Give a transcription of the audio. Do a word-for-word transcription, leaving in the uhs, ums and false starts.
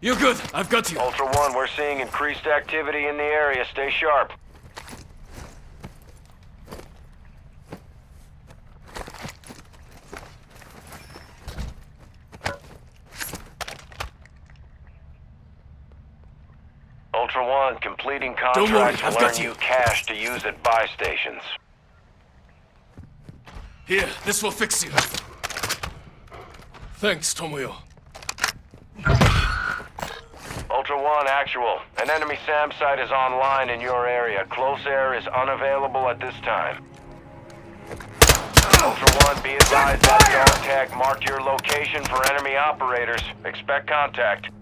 You're good. I've got you. Ultra One, we're seeing increased activity in the area. Stay sharp. Ultra One, completing Don't worry, contracts I've will got earn you. you cash to use at buy stations. Here, this will fix you. Thanks, Tomoyo. Ultra One, actual. An enemy SAM site is online in your area. Close air is unavailable at this time. Ultra One, be advised that dog tag marked your location for enemy operators. Expect contact.